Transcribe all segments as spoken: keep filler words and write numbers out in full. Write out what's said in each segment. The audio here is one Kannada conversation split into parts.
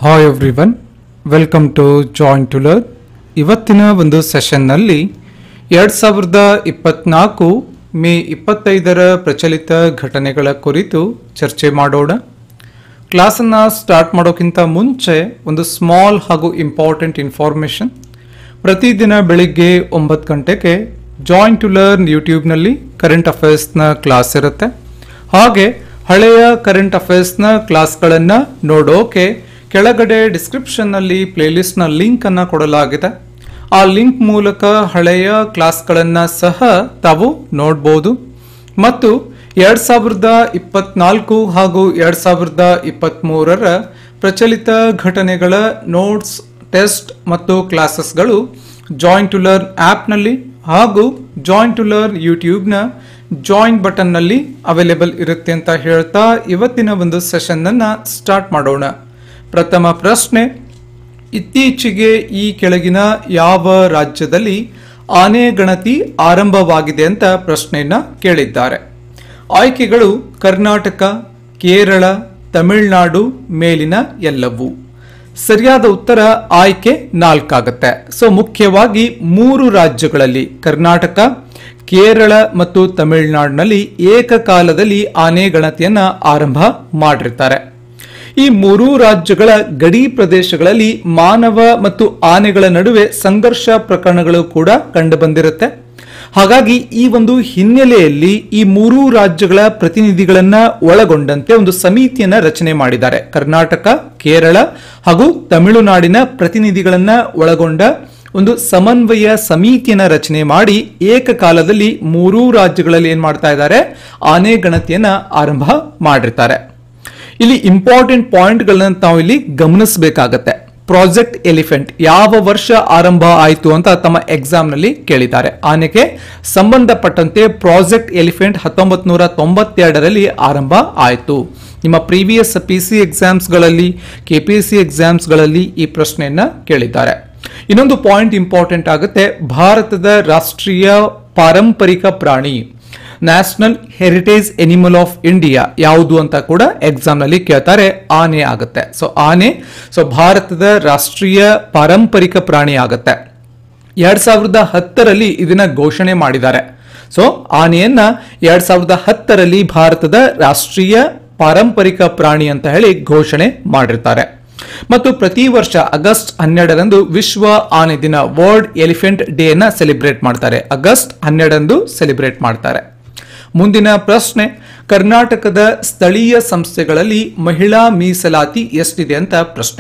Hi everyone, welcome to Join to Learn. ಇವತ್ತಿನ ಒಂದು ಸೆಷನ್ನಲ್ಲಿ ಎರಡು ಸಾವಿರದ ಇಪ್ಪತ್ನಾಲ್ಕು ಮೇ ಇಪ್ಪತ್ತೈದರ ಪ್ರಚಲಿತ ಘಟನೆಗಳ ಕುರಿತು ಚರ್ಚೆ ಮಾಡೋಣ. ಕ್ಲಾಸನ್ನು ಸ್ಟಾರ್ಟ್ ಮಾಡೋಕ್ಕಿಂತ ಮುಂಚೆ ಒಂದು ಸ್ಮಾಲ್ ಹಾಗೂ ಇಂಪಾರ್ಟೆಂಟ್ ಇನ್ಫಾರ್ಮೇಷನ್. ಪ್ರತಿದಿನ ಬೆಳಿಗ್ಗೆ ಒಂಬತ್ತು ಗಂಟೆಗೆ ಜಾಯಿನ್ ಟು ಲರ್ನ್ ಯೂಟ್ಯೂಬ್ನಲ್ಲಿ ಕರೆಂಟ್ ಅಫೇರ್ಸ್ನ ಕ್ಲಾಸ್ ಇರುತ್ತೆ. ಹಾಗೆ ಹಳೆಯ ಕರೆಂಟ್ ಅಫೇರ್ಸ್ನ ಕ್ಲಾಸ್ಗಳನ್ನು ನೋಡೋಕೆ ಕೆಳಗಡೆ ಡಿಸ್ಕ್ರಿಪ್ಷನ್ನಲ್ಲಿ ಪ್ಲೇಲಿಸ್ಟ್ನ ಲಿಂಕನ್ನು ಕೊಡಲಾಗಿದೆ. ಆ ಲಿಂಕ್ ಮೂಲಕ ಹಳೆಯ ಕ್ಲಾಸ್ಗಳನ್ನು ಸಹ ತಾವು ನೋಡ್ಬೋದು. ಮತ್ತು ಎರಡು ಸಾವಿರದ ಇಪ್ಪತ್ನಾಲ್ಕು ಹಾಗೂ ಎರಡು ಸಾವಿರದ ಇಪ್ಪತ್ತ್ಮೂರರ ಪ್ರಚಲಿತ ಘಟನೆಗಳ ನೋಟ್ಸ್, ಟೆಸ್ಟ್ ಮತ್ತು ಕ್ಲಾಸಸ್ಗಳು ಜಾಯಿನ್ ಟು ಲರ್ನ್ ಆ್ಯಪ್ನಲ್ಲಿ ಹಾಗೂ ಜಾಯಿನ್ ಟು ಲರ್ನ್ ಯೂಟ್ಯೂಬ್ನ ಜಾಯಿನ್ ಬಟನ್ನಲ್ಲಿ ಅವೈಲೇಬಲ್ ಇರುತ್ತೆ ಅಂತ ಹೇಳ್ತಾ ಇವತ್ತಿನ ಒಂದು ಸೆಷನ್ನನ್ನು ಸ್ಟಾರ್ಟ್ ಮಾಡೋಣ. ಪ್ರಥಮ ಪ್ರಶ್ನೆ, ಇತ್ತೀಚೆಗೆ ಈ ಕೆಳಗಿನ ಯಾವ ರಾಜ್ಯದಲ್ಲಿ ಆನೆ ಗಣತಿ ಆರಂಭವಾಗಿದೆ ಅಂತ ಪ್ರಶ್ನೆಯನ್ನ ಕೇಳಿದ್ದಾರೆ. ಆಯ್ಕೆಗಳು ಕರ್ನಾಟಕ, ಕೇರಳ, ತಮಿಳುನಾಡು, ಮೇಲಿನ ಎಲ್ಲವೂ. ಸರಿಯಾದ ಉತ್ತರ ಆಯ್ಕೆ ನಾಲ್ಕಾಗುತ್ತೆ. ಸೊ ಮುಖ್ಯವಾಗಿ ಮೂರು ರಾಜ್ಯಗಳಲ್ಲಿ ಕರ್ನಾಟಕ, ಕೇರಳ ಮತ್ತು ತಮಿಳುನಾಡಿನಲ್ಲಿ ಏಕಕಾಲದಲ್ಲಿ ಆನೆ ಗಣತಿಯನ್ನ ಆರಂಭ ಮಾಡಿರ್ತಾರೆ. ಈ ಮೂರೂ ರಾಜ್ಯಗಳ ಗಡಿ ಪ್ರದೇಶಗಳಲ್ಲಿ ಮಾನವ ಮತ್ತು ಆನೆಗಳ ನಡುವೆ ಸಂಘರ್ಷ ಪ್ರಕರಣಗಳು ಕೂಡ ಕಂಡು ಬಂದಿರುತ್ತೆ. ಹಾಗಾಗಿ ಈ ಒಂದು ಹಿನ್ನೆಲೆಯಲ್ಲಿ ಈ ಮೂರೂ ರಾಜ್ಯಗಳ ಪ್ರತಿನಿಧಿಗಳನ್ನ ಒಳಗೊಂಡಂತೆ ಒಂದು ಸಮಿತಿಯನ್ನ ರಚನೆ ಮಾಡಿದ್ದಾರೆ. ಕರ್ನಾಟಕ, ಕೇರಳ ಹಾಗೂ ತಮಿಳುನಾಡಿನ ಪ್ರತಿನಿಧಿಗಳನ್ನ ಒಳಗೊಂಡ ಒಂದು ಸಮನ್ವಯ ಸಮಿತಿಯನ್ನ ರಚನೆ ಮಾಡಿ ಏಕಕಾಲದಲ್ಲಿ ಮೂರೂ ರಾಜ್ಯಗಳಲ್ಲಿ ಏನ್ ಮಾಡ್ತಾ ಇದ್ದಾರೆ, ಆನೆ ಗಣತಿಯನ್ನ ಆರಂಭ ಮಾಡಿರ್ತಾರೆ. ಇಲ್ಲಿ ಇಂಪಾರ್ಟೆಂಟ್ ಪಾಯಿಂಟ್ಗಳನ್ನ ನಾವು ಇಲ್ಲಿ ಗಮನಿಸಬೇಕಾಗತ್ತೆ. ಪ್ರಾಜೆಕ್ಟ್ ಎಲಿಫೆಂಟ್ ಯಾವ ವರ್ಷ ಆರಂಭ ಆಯಿತು ಅಂತ ತಮ್ಮ ಎಕ್ಸಾಮ್ ನಲ್ಲಿ ಕೇಳಿದ್ದಾರೆ. ಆನೆಗೆ ಸಂಬಂಧಪಟ್ಟಂತೆ ಪ್ರಾಜೆಕ್ಟ್ ಎಲಿಫೆಂಟ್ ಹತ್ತೊಂಬತ್ ನೂರ ತೊಂಬತ್ತೆರಡರಲ್ಲಿ ಆರಂಭ ಆಯಿತು. ನಿಮ್ಮ ಪ್ರೀವಿಯಸ್ ಪಿ ಸಿ ಎಕ್ಸಾಮ್ಸ್ಗಳಲ್ಲಿ, ಕೆ ಪಿ ಎಸ್ ಸಿ ಎಕ್ಸಾಮ್ಸ್ಗಳಲ್ಲಿ ಈ ಪ್ರಶ್ನೆಯನ್ನ ಕೇಳಿದ್ದಾರೆ. ಇನ್ನೊಂದು ಪಾಯಿಂಟ್ ಇಂಪಾರ್ಟೆಂಟ್ ಆಗುತ್ತೆ. ಭಾರತದ ರಾಷ್ಟ್ರೀಯ ಪಾರಂಪರಿಕ ಪ್ರಾಣಿ, national heritage animal of India ಯಾವುದು ಅಂತ ಕೂಡ ಎಕ್ಸಾಮ್ ನಲ್ಲಿ ಕೇಳ್ತಾರೆ. ಆನೆ ಆಗುತ್ತೆ. ಸೊ ಆನೆ ಸೊ ಭಾರತದ ರಾಷ್ಟ್ರೀಯ ಪಾರಂಪರಿಕ ಪ್ರಾಣಿ ಆಗುತ್ತೆ. ಎರಡ್ ಸಾವಿರದ ಹತ್ತರಲ್ಲಿ ಇದನ್ನ ಘೋಷಣೆ ಮಾಡಿದ್ದಾರೆ. ಸೊ ಆನೆಯನ್ನ ಎರಡ್ ಸಾವಿರದ ಹತ್ತರಲ್ಲಿ ಭಾರತದ ರಾಷ್ಟ್ರೀಯ ಪಾರಂಪರಿಕ ಪ್ರಾಣಿ ಅಂತ ಹೇಳಿ ಘೋಷಣೆ ಮಾಡಿರ್ತಾರೆ. ಮತ್ತು ಪ್ರತಿ ವರ್ಷ ಆಗಸ್ಟ್ ಹನ್ನೆರಡರಂದು ವಿಶ್ವ ಆನೆ ದಿನ, ವರ್ಲ್ಡ್ ಎಲಿಫೆಂಟ್ ಡೇ ನ ಸೆಲೆಬ್ರೇಟ್ ಮಾಡ್ತಾರೆ. ಆಗಸ್ಟ್ ಹನ್ನೆರಡರಂದು ಸೆಲೆಬ್ರೇಟ್ ಮಾಡ್ತಾರೆ. ಮುಂದಿನ ಪ್ರಶ್ನೆ, ಕರ್ನಾಟಕದ ಸ್ಥಳೀಯ ಸಂಸ್ಥೆಗಳಲ್ಲಿ ಮಹಿಳಾ ಮೀಸಲಾತಿ ಎಷ್ಟಿದೆ ಅಂತ ಪ್ರಶ್ನೆ.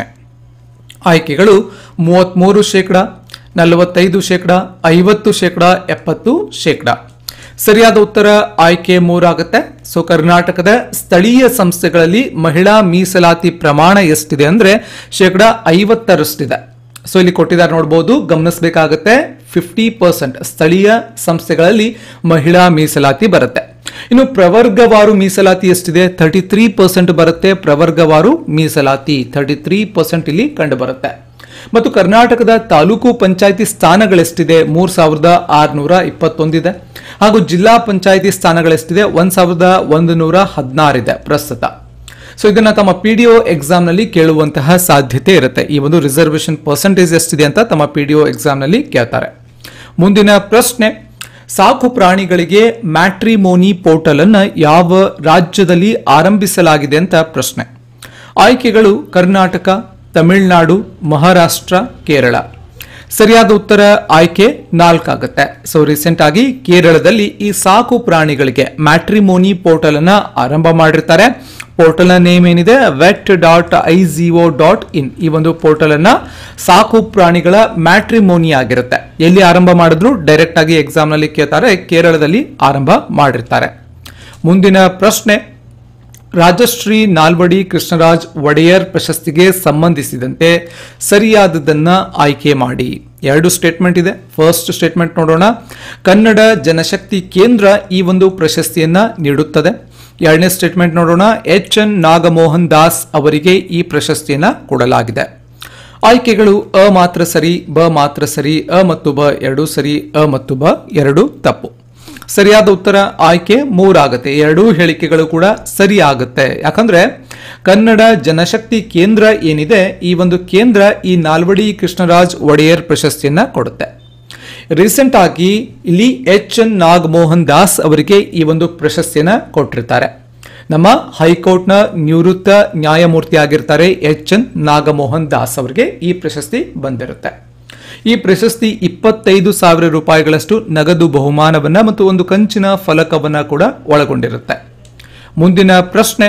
ಆಯ್ಕೆಗಳು ಮೂವತ್ಮೂರು ಶೇಕಡ, ನಲವತ್ತೈದು ಶೇಕಡ, ಐವತ್ತು ಶೇಕಡ, ಎಪ್ಪತ್ತು ಶೇಕಡ. ಸರಿಯಾದ ಉತ್ತರ ಆಯ್ಕೆ ಮೂರಾಗುತ್ತೆ. ಸೊ ಕರ್ನಾಟಕದ ಸ್ಥಳೀಯ ಸಂಸ್ಥೆಗಳಲ್ಲಿ ಮಹಿಳಾ ಮೀಸಲಾತಿ ಪ್ರಮಾಣ ಎಷ್ಟಿದೆ ಅಂದ್ರೆ ಶೇಕಡ ಐವತ್ತರಷ್ಟಿದೆ. ಸೊ ಇಲ್ಲಿ ಕೊಟ್ಟಿದ್ದಾರೆ ನೋಡಬಹುದು, ಗಮನಿಸಬೇಕಾಗುತ್ತೆ. ಫಿಫ್ಟಿ ಪರ್ಸೆಂಟ್ ಸ್ಥಳೀಯ ಸಂಸ್ಥೆಗಳಲ್ಲಿ ಮಹಿಳಾ ಮೀಸಲಾತಿ ಬರುತ್ತೆ. ಇನ್ನು ಪ್ರವರ್ಗವಾರು ಮೀಸಲಾತಿ ಎಷ್ಟಿದೆ? ತರ್ಟಿ ತ್ರೀ ಪರ್ಸೆಂಟ್ ಬರುತ್ತೆ. ಪ್ರವರ್ಗವಾರು ಮೀಸಲಾತಿ ತರ್ಟಿ ತ್ರೀ ಪರ್ಸೆಂಟ್ ಇಲ್ಲಿ ಕಂಡು ಬರುತ್ತೆ. ಮತ್ತು ಕರ್ನಾಟಕದ ತಾಲೂಕು ಪಂಚಾಯಿತಿ ಸ್ಥಾನಗಳೆಷ್ಟಿದೆ? ಮೂರ್ ಸಾವಿರದ ಆರ್ನೂರ ಇಪ್ಪತ್ತೊಂದಿದೆ. ಹಾಗೂ ಜಿಲ್ಲಾ ಪಂಚಾಯಿತಿ ಸ್ಥಾನಗಳೆಷ್ಟಿದೆ? ಒಂದ್ ಸಾವಿರದ ಒಂದು ನೂರ ಹದಿನಾರಿದೆ ಪ್ರಸ್ತುತ. ಸೊ ಇದನ್ನ ತಮ್ಮ ಪಿ ಡಿ ಒ ಎಕ್ಸಾಮ್ ನಲ್ಲಿ ಕೇಳುವಂತಹ ಸಾಧ್ಯತೆ ಇರುತ್ತೆ. ಈ ಒಂದು ರಿಸರ್ವೇಶನ್ ಪರ್ಸೆಂಟೇಜ್ ಎಷ್ಟಿದೆ ಅಂತ ತಮ್ಮ ಪಿ ಡಿ ಒ ಎಕ್ಸಾಮ್ ನಲ್ಲಿ ಕೇಳ್ತಾರೆ. ಮುಂದಿನ ಪ್ರಶ್ನೆ, ಸಾಕು ಪ್ರಾಣಿಗಳಿಗೆ ಮ್ಯಾಟ್ರಿಮೋನಿ ಪೋರ್ಟಲ್ ಅನ್ನು ಯಾವ ರಾಜ್ಯದಲ್ಲಿ ಆರಂಭಿಸಲಾಗಿದೆ ಅಂತ ಪ್ರಶ್ನೆ. ಆಯ್ಕೆಗಳು ಕರ್ನಾಟಕ, ತಮಿಳುನಾಡು, ಮಹಾರಾಷ್ಟ್ರ, ಕೇರಳ. ಸರಿಯಾದ ಉತ್ತರ ಆಯ್ಕೆ ನಾಲ್ಕಾಗುತ್ತೆ. ಸೊ ರೀಸೆಂಟ್ ಆಗಿ ಕೇರಳದಲ್ಲಿ ಈ ಸಾಕು ಪ್ರಾಣಿಗಳಿಗೆ ಮ್ಯಾಟ್ರಿಮೋನಿ ಪೋರ್ಟಲ್ ಅನ್ನ ಆರಂಭ ಮಾಡಿರ್ತಾರೆ. ಪೋರ್ಟಲ್ ನ ನೇಮ್ ಏನಿದೆ? Vet dot I G O dot in. ಈ ಒಂದು ಪೋರ್ಟಲ್ ಅನ್ನ ಸಾಕು ಪ್ರಾಣಿಗಳ ಮ್ಯಾಟ್ರಿಮೋನಿ ಆಗಿರುತ್ತೆ. ಎಲ್ಲಿ ಆರಂಭ ಮಾಡಿದ್ರು ಡೈರೆಕ್ಟ್ ಆಗಿ ಎಕ್ಸಾಮ್ ನಲ್ಲಿ ಕೇಳ್ತಾರೆ. ಕೇರಳದಲ್ಲಿ ಆರಂಭ ಮಾಡಿರ್ತಾರೆ. ಮುಂದಿನ ಪ್ರಶ್ನೆ, ರಾಜಶ್ರೀ ನಾಲ್ವಡಿ ಕೃಷ್ಣರಾಜ್ ಒಡೆಯರ್ ಪ್ರಶಸ್ತಿಗೆ ಸಂಬಂಧಿಸಿದಂತೆ ಸರಿಯಾದದನ್ನ ಆಯ್ಕೆ ಮಾಡಿ. ಎರಡು ಸ್ಟೇಟ್ಮೆಂಟ್ ಇದೆ. ಫಸ್ಟ್ ಸ್ಟೇಟ್ಮೆಂಟ್ ನೋಡೋಣ. ಕನ್ನಡ ಜನಶಕ್ತಿ ಕೇಂದ್ರ ಈ ಒಂದು ಪ್ರಶಸ್ತಿಯನ್ನ ನೀಡುತ್ತದೆ. ಎರಡನೇ ಸ್ಟೇಟ್ಮೆಂಟ್ ನೋಡೋಣ. ಎಚ್ ಎನ್ ನಾಗಮೋಹನ್ ದಾಸ್ ಅವರಿಗೆ ಈ ಪ್ರಶಸ್ತಿಯನ್ನ ಕೊಡಲಾಗಿದೆ. ಆಯ್ಕೆಗಳು ಅ ಮಾತ್ರ ಸರಿ, ಬ ಮಾತ್ರ ಸರಿ, ಅ ಮತ್ತು ಬ ಎರಡು ಸರಿ, ಅ ಮತ್ತು ಬ ಎರಡು ತಪ್ಪು. ಸರಿಯಾದ ಉತ್ತರ ಆಯ್ಕೆ ಮೂರಾಗುತ್ತೆ. ಎರಡೂ ಹೇಳಿಕೆಗಳು ಕೂಡ ಸರಿ ಆಗುತ್ತೆ. ಯಾಕಂದ್ರೆ ಕನ್ನಡ ಜನಶಕ್ತಿ ಕೇಂದ್ರ ಏನಿದೆ, ಈ ಒಂದು ಕೇಂದ್ರ ಈ ನಾಲ್ವಡಿ ಕೃಷ್ಣರಾಜ್ ಒಡೆಯರ್ ಪ್ರಶಸ್ತಿಯನ್ನ ಕೊಡುತ್ತೆ. ರೀಸೆಂಟ್ ಆಗಿ ಇಲ್ಲಿ ಎಚ್ ಎನ್ ನಾಗಮೋಹನ್ ದಾಸ್ ಅವರಿಗೆ ಈ ಒಂದು ಪ್ರಶಸ್ತಿಯನ್ನ ಕೊಟ್ಟಿರ್ತಾರೆ. ನಮ್ಮ ಹೈಕೋರ್ಟ್ನ ನಿವೃತ್ತ ನ್ಯಾಯಮೂರ್ತಿ ಆಗಿರ್ತಾರೆ ಎಚ್ ಎನ್ ನಾಗಮೋಹನ್ ದಾಸ್ ಅವರಿಗೆ ಈ ಪ್ರಶಸ್ತಿ ಬಂದಿರುತ್ತೆ. ಈ ಪ್ರಶಸ್ತಿ ಇಪ್ಪತ್ತೈದು ಸಾವಿರ ರೂಪಾಯಿಗಳಷ್ಟು ನಗದು ಬಹುಮಾನವನ್ನ ಮತ್ತು ಒಂದು ಕಂಚಿನ ಫಲಕವನ್ನ ಕೂಡ ಒಳಗೊಂಡಿರುತ್ತೆ. ಮುಂದಿನ ಪ್ರಶ್ನೆ,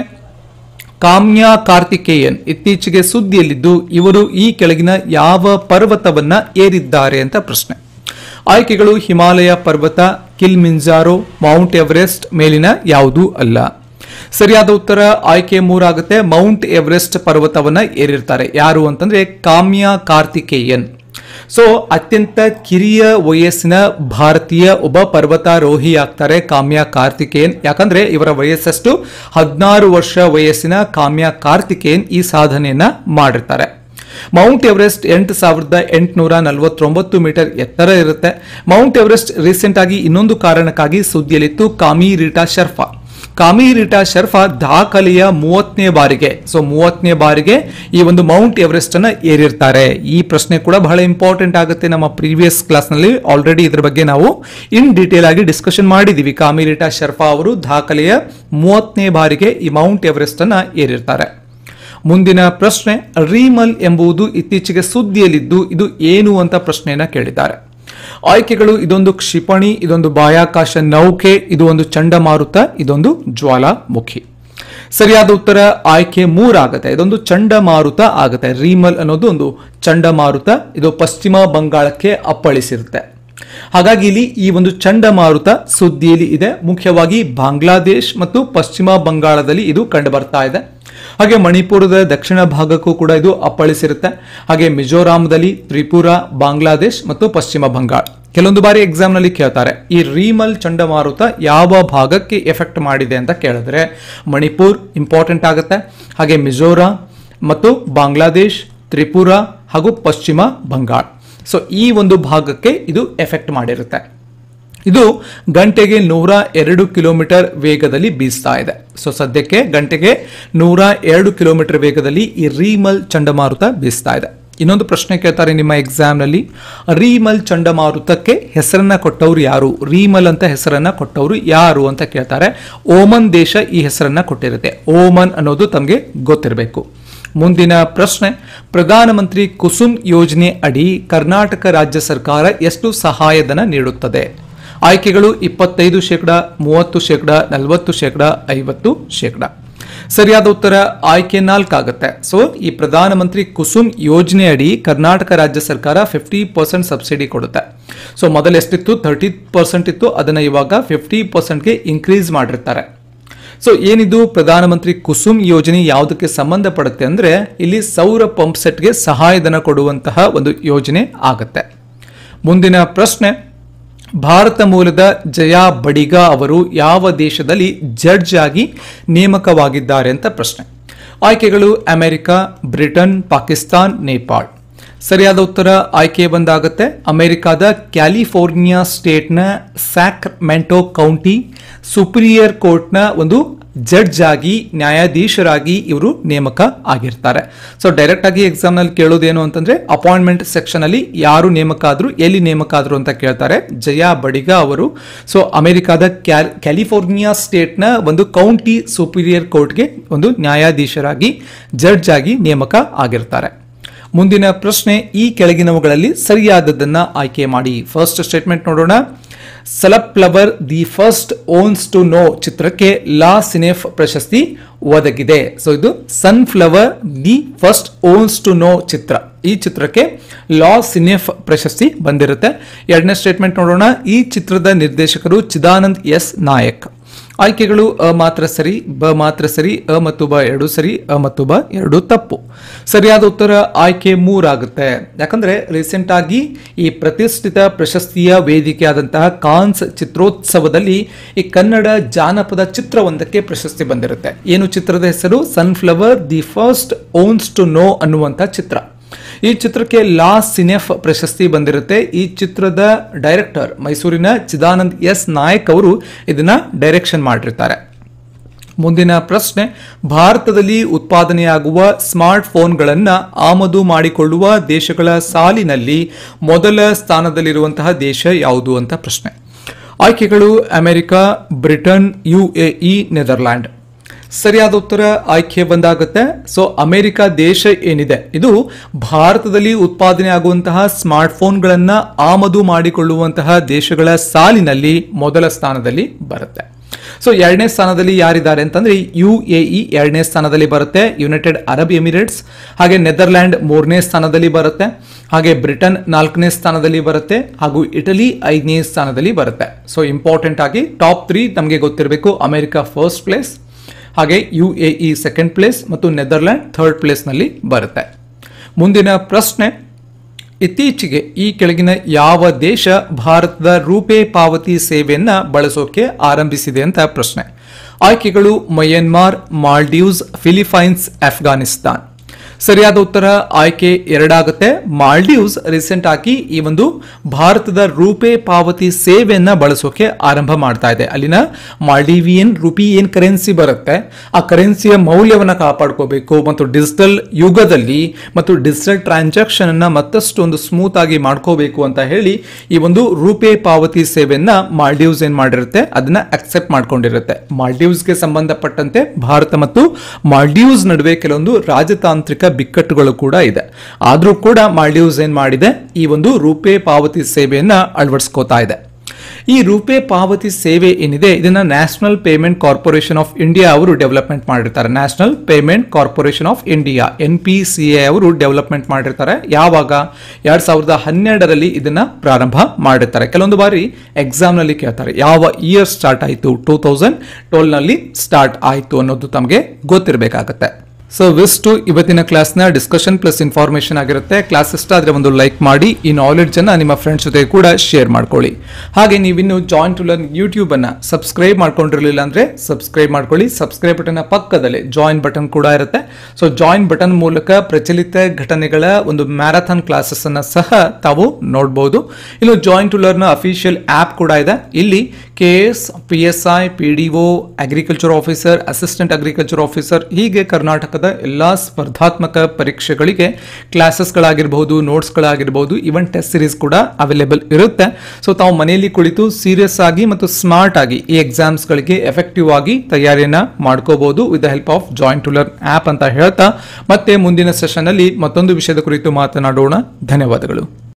ಕಾಮ್ಯಾ ಕಾರ್ತಿಕೇಯನ್ ಇತ್ತೀಚೆಗೆ ಸುದ್ದಿಯಲ್ಲಿದ್ದು ಇವರು ಈ ಕೆಳಗಿನ ಯಾವ ಪರ್ವತವನ್ನ ಏರಿದ್ದಾರೆ ಅಂತ ಪ್ರಶ್ನೆ. ಆಯ್ಕೆಗಳು ಹಿಮಾಲಯ ಪರ್ವತ, ಕಿಲ್ಮಿಂಜಾರೋ, ಮೌಂಟ್ ಎವರೆಸ್ಟ್, ಮೇಲಿನ ಯಾವುದೂ ಅಲ್ಲ. ಸರಿಯಾದ ಉತ್ತರ ಆಯ್ಕೆ ಮೂರಾಗುತ್ತೆ. Mount Everest ಪರ್ವತವನ್ನ ಏರಿರ್ತಾರೆ. ಯಾರು ಅಂತಂದ್ರೆ ಕಾಮ್ಯಾ ಕಾರ್ತಿಕೇಯನ್. ಸೊ ಅತ್ಯಂತ ಕಿರಿಯ ವಯಸ್ಸಿನ ಭಾರತೀಯ ಒಬ್ಬ ಪರ್ವತಾರೋಹಿ ಆಗ್ತಾರೆ ಕಾಮ್ಯಾ ಕಾರ್ತಿಕೇಯನ್. ಯಾಕಂದ್ರೆ ಇವರ ವಯಸ್ಸಷ್ಟು ಹದಿನಾರು ವರ್ಷ ವಯಸ್ಸಿನ ಕಾಮ್ಯಾ ಕಾರ್ತಿಕೇಯನ್ ಈ ಸಾಧನೆಯನ್ನ ಮಾಡಿರ್ತಾರೆ. ಮೌಂಟ್ ಎವರೆಸ್ಟ್ ಎಂಟು ಸಾವಿರದ ಎಂಟುನೂರ ನಲವತ್ತೊಂಬತ್ತು ಮೀಟರ್ ಎತ್ತರ ಇರುತ್ತೆ. ಮೌಂಟ್ ಎವರೆಸ್ಟ್ ರೀಸೆಂಟ್ ಆಗಿ ಇನ್ನೊಂದು ಕಾರಣಕ್ಕಾಗಿ ಸುದ್ದಿಯಲ್ಲಿತ್ತು, ಕಾಮಿ ರೀಟಾ ಶರ್ಫಾ. ಕಾಮಿ ರೀಟಾ ಶರ್ಫಾ ದಾಖಲೆಯ ಮೂವತ್ತನೇ ಬಾರಿಗೆ ಸೊ ಮೂವತ್ತನೇ ಬಾರಿಗೆ ಈ ಒಂದು ಮೌಂಟ್ ಎವರೆಸ್ಟ್ ಅನ್ನ ಏರಿರ್ತಾರೆ. ಈ ಪ್ರಶ್ನೆ ಕೂಡ ಬಹಳ ಇಂಪಾರ್ಟೆಂಟ್ ಆಗುತ್ತೆ. ನಮ್ಮ ಪ್ರೀವಿಯಸ್ ಕ್ಲಾಸ್ ನಲ್ಲಿ ಆಲ್ರೆಡಿ ಇದ್ರ ಬಗ್ಗೆ ನಾವು ಇನ್ ಡೀಟೇಲ್ ಆಗಿ ಡಿಸ್ಕಷನ್ ಮಾಡಿದೀವಿ. ಕಾಮಿ ರೀಟಾ ಶರ್ಫಾ ಅವರು ದಾಖಲೆಯ ಮೂವತ್ತನೇ ಬಾರಿಗೆ ಈ ಮೌಂಟ್ ಎವರೆಸ್ಟ್ ಅನ್ನ ಏರಿರ್ತಾರೆ. ಮುಂದಿನ ಪ್ರಶ್ನೆ, ರೀಮಲ್ ಎಂಬುದು ಇತ್ತೀಚೆಗೆ ಸುದ್ದಿಯಲ್ಲಿದ್ದು ಇದು ಏನು ಅಂತ ಪ್ರಶ್ನೆಯನ್ನ ಕೇಳಿದ್ದಾರೆ. ಆಯ್ಕೆಗಳು ಇದೊಂದು ಕ್ಷಿಪಣಿ, ಇದೊಂದು ಬಾಹ್ಯಾಕಾಶ ನೌಕೆ, ಇದು ಒಂದು ಚಂಡಮಾರುತ, ಇದೊಂದು ಜ್ವಾಲಾಮುಖಿ. ಸರಿಯಾದ ಉತ್ತರ ಆಯ್ಕೆ ಮೂರಾಗುತ್ತೆ. ಇದೊಂದು ಚಂಡಮಾರುತ ಆಗುತ್ತೆ. ರೀಮಲ್ ಅನ್ನೋದು ಒಂದು ಚಂಡಮಾರುತ, ಇದು ಪಶ್ಚಿಮ ಬಂಗಾಳಕ್ಕೆ ಅಪ್ಪಳಿಸಿರುತ್ತೆ. ಹಾಗಾಗಿ ಇಲ್ಲಿ ಈ ಒಂದು ಚಂಡಮಾರುತ ಸುದ್ದಿಯಲ್ಲಿ ಇದೆ. ಮುಖ್ಯವಾಗಿ ಬಾಂಗ್ಲಾದೇಶ್ ಮತ್ತು ಪಶ್ಚಿಮ ಬಂಗಾಳದಲ್ಲಿ ಇದು ಕಂಡು ಬರ್ತಾ ಇದೆ. ಹಾಗೆ ಮಣಿಪುರದ ದಕ್ಷಿಣ ಭಾಗಕ್ಕೂ ಕೂಡ ಇದು ಅಪ್ಪಳಿಸಿರುತ್ತೆ. ಹಾಗೆ ಮಿಜೋರಾಂದಲ್ಲಿ, ತ್ರಿಪುರಾ, ಬಾಂಗ್ಲಾದೇಶ್ ಮತ್ತು ಪಶ್ಚಿಮ ಬಂಗಾಳ. ಕೆಲವೊಂದು ಬಾರಿ ಎಕ್ಸಾಮ್ ನಲ್ಲಿ ಕೇಳ್ತಾರೆ, ಈ ರೀಮಲ್ ಚಂಡಮಾರುತ ಯಾವ ಭಾಗಕ್ಕೆ ಎಫೆಕ್ಟ್ ಮಾಡಿದೆ ಅಂತ ಕೇಳಿದ್ರೆ ಮಣಿಪುರ್ ಇಂಪಾರ್ಟೆಂಟ್ ಆಗುತ್ತೆ. ಹಾಗೆ ಮಿಜೋರಾಂ ಮತ್ತು ಬಾಂಗ್ಲಾದೇಶ್, ತ್ರಿಪುರಾ ಹಾಗೂ ಪಶ್ಚಿಮ ಬಂಗಾಳ. ಸೊ ಈ ಒಂದು ಭಾಗಕ್ಕೆ ಇದು ಎಫೆಕ್ಟ್ ಮಾಡಿರುತ್ತೆ. ಇದು ಗಂಟೆಗೆ ನೂರ ಎರಡು ಕಿಲೋಮೀಟರ್ ವೇಗದಲ್ಲಿ ಬೀಸ್ತಾ ಇದೆ. ಸೊ ಸದ್ಯಕ್ಕೆ ಗಂಟೆಗೆ ನೂರ ಎರಡು ಕಿಲೋಮೀಟರ್ ವೇಗದಲ್ಲಿ ಈ ರೀಮಲ್ ಚಂಡಮಾರುತ ಬೀಸ್ತಾ ಇದೆ. ಇನ್ನೊಂದು ಪ್ರಶ್ನೆ ಕೇಳ್ತಾರೆ ನಿಮ್ಮ ಎಕ್ಸಾಮ್ ನಲ್ಲಿ, ರೀಮಲ್ ಚಂಡಮಾರುತಕ್ಕೆ ಹೆಸರನ್ನ ಕೊಟ್ಟವರು ಯಾರು? ರೀಮಲ್ ಅಂತ ಹೆಸರನ್ನ ಕೊಟ್ಟವರು ಯಾರು ಅಂತ ಕೇಳ್ತಾರೆ. ಓಮನ್ ದೇಶ ಈ ಹೆಸರನ್ನ ಕೊಟ್ಟಿರುತ್ತೆ. ಓಮನ್ ಅನ್ನೋದು ತಮಗೆ ಗೊತ್ತಿರಬೇಕು. ಮುಂದಿನ ಪ್ರಶ್ನೆ, ಪ್ರಧಾನಮಂತ್ರಿ ಕುಸುಮ್ ಯೋಜನೆ ಅಡಿ ಕರ್ನಾಟಕ ರಾಜ್ಯ ಸರ್ಕಾರ ಎಷ್ಟು ಸಹಾಯಧನ ನೀಡುತ್ತದೆ? ಆಯ್ಕೆಗಳು ಇಪ್ಪತ್ತೈದು ಶೇಕಡ, ಮೂವತ್ತು ಶೇಕಡ, ನಲವತ್ತು ಶೇಕಡ, ಐವತ್ತು ಶೇಕಡ. ಸರಿಯಾದ ಉತ್ತರ ಆಯ್ಕೆ ನಾಲ್ಕಾಗುತ್ತೆ. ಸೊ ಈ ಪ್ರಧಾನಮಂತ್ರಿ ಕುಸುಮ್ ಯೋಜನೆ ಅಡಿ ಕರ್ನಾಟಕ ರಾಜ್ಯ ಸರ್ಕಾರ ಫಿಫ್ಟಿ ಪರ್ಸೆಂಟ್ ಸಬ್ಸಿಡಿ ಕೊಡುತ್ತೆ. ಸೊ ಮೊದಲು ಎಷ್ಟಿತ್ತು, ತರ್ಟಿ ಪರ್ಸೆಂಟ್ ಇತ್ತು, ಅದನ್ನ ಇವಾಗ ಫಿಫ್ಟಿ ಪರ್ಸೆಂಟ್ಗೆ ಇನ್ಕ್ರೀಸ್ ಮಾಡಿರ್ತಾರೆ. ಸೊ ಏನಿದು ಪ್ರಧಾನಮಂತ್ರಿ ಕುಸುಮ್ ಯೋಜನೆ ಯಾವುದಕ್ಕೆ ಸಂಬಂಧಪಡುತ್ತೆ ಅಂದ್ರೆ ಇಲ್ಲಿ ಸೌರ ಪಂಪ್ ಸೆಟ್ಗೆ ಸಹಾಯಧನ ಕೊಡುವಂತಹ ಒಂದು ಯೋಜನೆ ಆಗುತ್ತೆ. ಮುಂದಿನ ಪ್ರಶ್ನೆ, ಭಾರತ ಮೂಲದ ಜಯಾ ಬಡಿಗ ಅವರು ಯಾವ ದೇಶದಲ್ಲಿ ಜಡ್ಜ್ ಆಗಿ ನೇಮಕವಾಗಿದ್ದಾರೆ ಅಂತ ಪ್ರಶ್ನೆ. ಆಯ್ಕೆಗಳು ಅಮೆರಿಕ, ಬ್ರಿಟನ್, ಪಾಕಿಸ್ತಾನ್, ನೇಪಾಳ್. ಸರಿಯಾದ ಉತ್ತರ ಆಯ್ಕೆ ಬಂದಾಗುತ್ತೆ ಅಮೆರಿಕಾದ ಕ್ಯಾಲಿಫೋರ್ನಿಯಾ ಸ್ಟೇಟ್ನ ಸ್ಯಾಕ್ರಮೆಂಟೋ ಕೌಂಟಿ ಸುಪ್ರಿಯರ್ ಕೋರ್ಟ್ನ ಒಂದು ಜಡ್ಜ್ ಆಗಿ, ನ್ಯಾಯಾಧೀಶರಾಗಿ ಇವರು ನೇಮಕ ಆಗಿರ್ತಾರೆ. ಸೊ ಡೈರೆಕ್ಟ್ ಆಗಿ ಎಕ್ಸಾಮ್ ನಲ್ಲಿ ಕೇಳೋದೇನು ಅಂತಂದ್ರೆ ಅಪಾಯಿಂಟ್ಮೆಂಟ್ ಸೆಕ್ಷನ್ ಅಲ್ಲಿ ಯಾರು ನೇಮಕ ಆದ್ರು, ಎಲ್ಲಿ ನೇಮಕ ಆದ್ರು ಅಂತ ಕೇಳ್ತಾರೆ. ಜಯಾ ಬಡಿಗ ಅವರು ಸೊ ಅಮೆರಿಕಾದ ಕ್ಯಾಲಿಫೋರ್ನಿಯಾ ಸ್ಟೇಟ್ನ ಒಂದು ಕೌಂಟಿ ಸುಪೀರಿಯರ್ ಕೋರ್ಟ್ಗೆ ಒಂದು ನ್ಯಾಯಾಧೀಶರಾಗಿ, ಜಡ್ಜ್ ಆಗಿ ನೇಮಕ ಆಗಿರ್ತಾರೆ. ಮುಂದಿನ ಪ್ರಶ್ನೆ, ಈ ಕೆಳಗಿನವುಗಳಲ್ಲಿ ಸರಿಯಾದದನ್ನ ಆಯ್ಕೆ ಮಾಡಿ. ಫಸ್ಟ್ ಸ್ಟೇಟ್ಮೆಂಟ್ ನೋಡೋಣ. Sunflower the First Ones to Know ಚಿತ್ರಕ್ಕೆ ಲಾ ಸಿನೆಫ್ ಪ್ರಶಸ್ತಿ ಒದಗಿದೆ. ಸೊ ಇದು Sunflower the First Ones to Know ಚಿತ್ರ, ಈ ಚಿತ್ರಕ್ಕೆ ಲಾ ಸಿನೆಫ್ ಪ್ರಶಸ್ತಿ ಬಂದಿರುತ್ತೆ. ಎರಡನೇ ಸ್ಟೇಟ್ಮೆಂಟ್ ನೋಡೋಣ. ಈ ಚಿತ್ರದ ನಿರ್ದೇಶಕರು ಚಿದಾನಂದ್ ಎಸ್ ನಾಯಕ್. ಆಯ್ಕೆಗಳು ಅ ಮಾತ್ರ ಸರಿ, ಬ ಮಾತ್ರ ಸರಿ, ಅ ಮತ್ತು ಬ ಎರಡು ಸರಿ, ಅ ಮತ್ತು ಬ ಎರಡು ತಪ್ಪು. ಸರಿಯಾದ ಉತ್ತರ ಆಯ್ಕೆ ಮೂರಾಗುತ್ತೆ. ಯಾಕಂದ್ರೆ ರೀಸೆಂಟ್ ಆಗಿ ಈ ಪ್ರತಿಷ್ಠಿತ ಪ್ರಶಸ್ತಿಯ ವೇದಿಕೆಯಾದಂತಹ ಕಾನ್ಸ್ ಚಿತ್ರೋತ್ಸವದಲ್ಲಿ ಈ ಕನ್ನಡ ಜಾನಪದ ಚಿತ್ರವೊಂದಕ್ಕೆ ಪ್ರಶಸ್ತಿ ಬಂದಿರುತ್ತೆ. ಏನು ಚಿತ್ರದ ಹೆಸರು? Sunflower the First Ones to Know ಅನ್ನುವಂಥ ಚಿತ್ರ. ಈ ಚಿತ್ರಕ್ಕೆ ಲಾ ಸಿನೆಫ್ ಪ್ರಶಸ್ತಿ ಬಂದಿರುತ್ತೆ. ಈ ಚಿತ್ರದ ಡೈರೆಕ್ಟರ್ ಮೈಸೂರಿನ ಚಿದಾನಂದ್ ಎಸ್ ನಾಯಕ್ ಅವರು ಇದನ್ನ ಡೈರೆಕ್ಷನ್ ಮಾಡಿರ್ತಾರೆ. ಮುಂದಿನ ಪ್ರಶ್ನೆ, ಭಾರತದಲ್ಲಿ ಉತ್ಪಾದನೆಯಾಗುವ ಸ್ಮಾರ್ಟ್ ಫೋನ್ಗಳನ್ನು ಆಮದು ಮಾಡಿಕೊಳ್ಳುವ ದೇಶಗಳ ಸಾಲಿನಲ್ಲಿ ಮೊದಲ ಸ್ಥಾನದಲ್ಲಿರುವಂತಹ ದೇಶ ಯಾವುದು ಅಂತ ಪ್ರಶ್ನೆ. ಆಯ್ಕೆಗಳು ಅಮೆರಿಕ, ಬ್ರಿಟನ್, ಯುಎಇ, ನೆದರ್ಲ್ಯಾಂಡ್. ಸರಿಯಾದ ಉತ್ತರ ಆಯ್ಕೆ ಬಂದಾಗುತ್ತೆ. ಸೊ ಅಮೆರಿಕ ದೇಶ ಏನಿದೆ ಇದು ಭಾರತದಲ್ಲಿ ಉತ್ಪಾದನೆ ಆಗುವಂತಹ ಸ್ಮಾರ್ಟ್ ಫೋನ್ಗಳನ್ನು ಆಮದು ಮಾಡಿಕೊಳ್ಳುವಂತಹ ದೇಶಗಳ ಸಾಲಿನಲ್ಲಿ ಮೊದಲ ಸ್ಥಾನದಲ್ಲಿ ಬರುತ್ತೆ. ಸೊ ಎರಡನೇ ಸ್ಥಾನದಲ್ಲಿ ಯಾರಿದ್ದಾರೆ ಅಂತಂದ್ರೆ ಯು ಎ ಇ ಎರಡನೇ ಸ್ಥಾನದಲ್ಲಿ ಬರುತ್ತೆ, ಯುನೈಟೆಡ್ ಅರಬ್ ಎಮಿರೇಟ್ಸ್, ಹಾಗೆ ನೆದರ್ಲ್ಯಾಂಡ್ ಮೂರನೇ ಸ್ಥಾನದಲ್ಲಿ ಬರುತ್ತೆ, ಹಾಗೆ ಬ್ರಿಟನ್ ನಾಲ್ಕನೇ ಸ್ಥಾನದಲ್ಲಿ ಬರುತ್ತೆ, ಹಾಗೂ ಇಟಲಿ ಐದನೇ ಸ್ಥಾನದಲ್ಲಿ ಬರುತ್ತೆ. ಸೊ ಇಂಪಾರ್ಟೆಂಟ್ ಆಗಿ ಟಾಪ್ ತ್ರೀ ನಮಗೆ ಗೊತ್ತಿರಬೇಕು. ಅಮೆರಿಕ ಫಸ್ಟ್ ಪ್ಲೇಸ್, ಹಾಗೆ U A E second place ಮತ್ತು ನೆದರ್ಲ್ಯಾಂಡ್ ಥರ್ಡ್ ಪ್ಲೇಸ್ ನಲ್ಲಿ ಬರುತ್ತೆ. ಮುಂದಿನ ಪ್ರಶ್ನೆ, ಇತ್ತೀಚೆಗೆ ಈ ಕೆಳಗಿನ ಯಾವ ದೇಶ ಭಾರತದ ರೂಪೇ ಪಾವತಿ ಸೇವೆಯನ್ನ ಬಳಸೋಕೆ ಆರಂಭಿಸಿದೆ ಅಂತ ಪ್ರಶ್ನೆ. ಆಯ್ಕೆಗಳು ಮಯನ್ಮಾರ್, ಮಾಲ್ಡೀವ್ಸ್, ಫಿಲಿಪೈನ್ಸ್, ಅಫ್ಘಾನಿಸ್ತಾನ್. ಸರಿಯಾದ ಉತ್ತರ ಆಯ್ಕೆ ಎರಡಾಗುತ್ತೆ. ಮಾಲ್ಡೀವ್ಸ್ ರೀಸೆಂಟ್ ಆಗಿ ಈ ಒಂದು ಭಾರತದ ರೂಪೇ ಪಾವತಿ ಸೇವೆಯನ್ನ ಬಳಸೋಕೆ ಆರಂಭ ಮಾಡ್ತಾ ಇದೆ. ಅಲ್ಲಿನ ಮಾಲ್ಡೀವಿಯನ್ ರುಪಿ ಏನ್ ಕರೆನ್ಸಿ ಬರುತ್ತೆ ಆ ಕರೆನ್ಸಿಯ ಮೌಲ್ಯವನ್ನ ಕಾಪಾಡ್ಕೋಬೇಕು ಮತ್ತು ಡಿಜಿಟಲ್ ಯುಗದಲ್ಲಿ ಮತ್ತು ಡಿಜಿಟಲ್ ಟ್ರಾನ್ಸಾಕ್ಷನ್ ಅನ್ನ ಮತ್ತಷ್ಟು ಒಂದು ಸ್ಮೂತ್ ಆಗಿ ಮಾಡ್ಕೋಬೇಕು ಅಂತ ಹೇಳಿ ಈ ಒಂದು ರೂಪೇ ಪಾವತಿ ಸೇವೆಯನ್ನ ಮಾಲ್ಡೀವ್ಸ್ ಏನ್ ಮಾಡಿರುತ್ತೆ ಅದನ್ನ ಅಕ್ಸೆಪ್ಟ್ ಮಾಡ್ಕೊಂಡಿರುತ್ತೆ. ಮಾಲ್ಡೀವ್ಸ್ಗೆ ಸಂಬಂಧಪಟ್ಟಂತೆ ಭಾರತ ಮತ್ತು ಮಾಲ್ಡೀವ್ಸ್ ನಡುವೆ ಕೆಲವೊಂದು ರಾಜತಾಂತ್ರಿಕ ಬಿಕ್ಕಟ್ಟುಗಳು ಕೂಡ ಇದೆ. ಆದ್ರೂ ಕೂಡ ಮಾಲ್ಡೀವ್ಸ್ ಏನ್ ಮಾಡಿದೆ ಈ ಒಂದು ರೂಪೇ ಪಾವತಿ ಸೇವೆಯನ್ನ ಅಳವಡಿಸ್ಕೋತಾ ಇದೆ. ಈ ರೂಪೇ ಪಾವತಿ ಸೇವೆ ಏನಿದೆ ಇದನ್ನ National Payment Corporation of India ಅವರು ಡೆವಲಪ್ಮೆಂಟ್ ಮಾಡಿರ್ತಾರೆ. National Payment Corporation of India N P C A ಅವರು ಡೆವಲಪ್ಮೆಂಟ್ ಮಾಡಿರ್ತಾರೆ. ಯಾವಾಗ ಎರಡ್ ಸಾವಿರದ ಹನ್ನೆರಡರಲ್ಲಿ ಇದನ್ನ ಪ್ರಾರಂಭ ಮಾಡಿರ್ತಾರೆ. ಕೆಲವೊಂದು ಬಾರಿ ಎಕ್ಸಾಮ್ ನಲ್ಲಿ ಕೇಳ್ತಾರೆ ಯಾವ ಇಯರ್ ಸ್ಟಾರ್ಟ್ ಆಯಿತು, ಟೂ ತೌಸಂಡ್ ಟ್ವೆಲ್ ನಲ್ಲಿ ಸ್ಟಾರ್ಟ್ ಆಯಿತು ಅನ್ನೋದು ತಮಗೆ ಗೊತ್ತಿರಬೇಕಾಗತ್ತೆ. ಸೊ ವಿಷ್ಟು ಇವತ್ತಿನ ಕ್ಲಾಸ್ನ ಡಿಸ್ಕಷನ್ ಪ್ಲಸ್ ಇನ್ಫಾರ್ಮೇಶನ್ ಆಗಿರುತ್ತೆ. ಕ್ಲಾಸ್ ಇಷ್ಟ ಆದರೆ ಒಂದು ಲೈಕ್ ಮಾಡಿ, ಈ ನಾಲೆಡ್ಜ್ ಅನ್ನ ನಿಮ್ಮ ಫ್ರೆಂಡ್ಸ್ ಜೊತೆ ಕೂಡ ಶೇರ್ ಮಾಡ್ಕೊಳ್ಳಿ. ಹಾಗೆ ನೀವಿನ್ನು ಜಾಯಿನ್ ಟು ಲರ್ನ್ ಯೂಟ್ಯೂಬ್ ಅನ್ನ ಸಬ್ಸ್ಕ್ರೈಬ್ ಮಾಡ್ಕೊಂಡಿರಲಿಲ್ಲ ಅಂದ್ರೆ ಸಬ್ಸ್ಕ್ರೈಬ್ ಮಾಡ್ಕೊಳ್ಳಿ. ಸಬ್ಸ್ಕ್ರೈಬ್ ಬಟನ್ ಪಕ್ಕದಲ್ಲಿ ಜಾಯಿನ್ ಬಟನ್ ಕೂಡ ಇರುತ್ತೆ. ಸೊ ಜಾಯಿನ್ ಬಟನ್ ಮೂಲಕ ಪ್ರಚಲಿತ ಘಟನೆಗಳ ಒಂದು ಮ್ಯಾರಥಾನ್ ಕ್ಲಾಸಸ್ ಅನ್ನ ಸಹ ತಾವು ನೋಡಬಹುದು. ಇನ್ನು Join to Learn official app ಕೂಡ ಇದೆ. ಇಲ್ಲಿ K S, P S I, P D O, agriculture officer, assistant agriculture officer ಹೀಗೆ ಕರ್ನಾಟಕ ಎಲ್ಲಾ ಸ್ಪರ್ಧಾತ್ಮಕ ಪರೀಕ್ಷೆಗಳಿಗೆ ಕ್ಲಾಸಸ್ಗಳಾಗಿರಬಹುದು, ನೋಟ್ಸ್ಗಳಾಗಿರಬಹುದು, ಈವನ್ ಟೆಸ್ಟ್ ಸಿರೀಸ್ ಕೂಡ ಅವೈಲೇಬಲ್ ಇರುತ್ತೆ. ಸೊ ತಾವು ಮನೆಯಲ್ಲಿ ಕುಳಿತು ಸೀರಿಯಸ್ ಆಗಿ ಮತ್ತು ಸ್ಮಾರ್ಟ್ ಆಗಿ ಈ ಎಕ್ಸಾಮ್ಸ್ಗಳಿಗೆ ಎಫೆಕ್ಟಿವ್ ಆಗಿ ತಯಾರಿಯನ್ನ ಮಾಡ್ಕೋಬಹುದು with the help of Join to Learn app ಅಂತ ಹೇಳ್ತಾ ಮತ್ತೆ ಮುಂದಿನ ಸೆಷನ್ ಅಲ್ಲಿ ಮತ್ತೊಂದು ವಿಷಯದ ಕುರಿತು ಮಾತನಾಡೋಣ. ಧನ್ಯವಾದಗಳು.